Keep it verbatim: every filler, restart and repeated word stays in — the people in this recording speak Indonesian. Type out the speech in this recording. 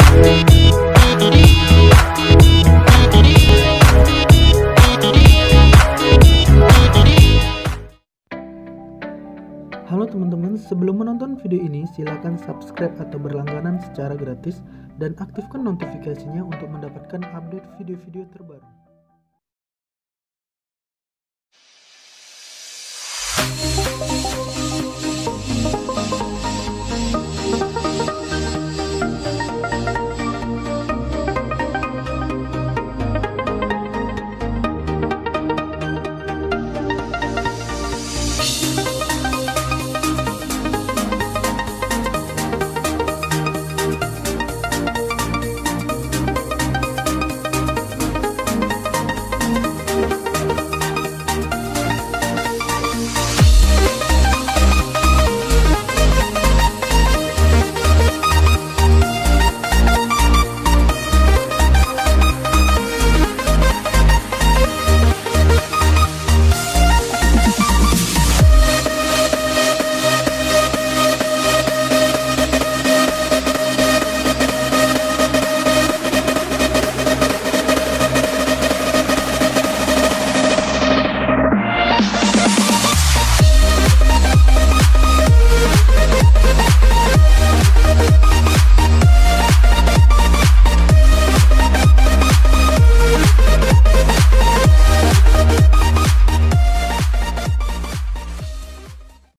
Halo teman-teman, sebelum menonton video ini silakan subscribe atau berlangganan secara gratis dan aktifkan notifikasinya untuk mendapatkan update video-video terbaru.